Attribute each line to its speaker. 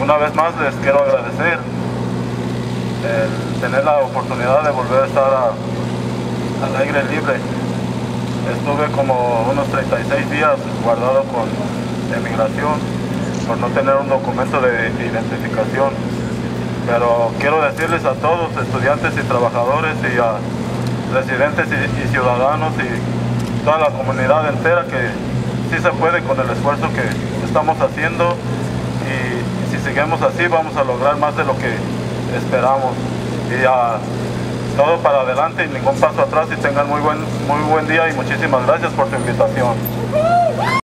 Speaker 1: una vez más les quiero agradecer el tener la oportunidad de volver a estar al aire libre. Estuve como unos 36 días guardado con emigración por no tener un documento de identificación. Pero quiero decirles a todos, estudiantes y trabajadores y a residentes y ciudadanos y toda la comunidad entera, que sí se puede con el esfuerzo que estamos haciendo, y si seguimos así vamos a lograr más de lo que esperamos. Y todo para adelante y ningún paso atrás, y tengan muy buen día y muchísimas gracias por su invitación.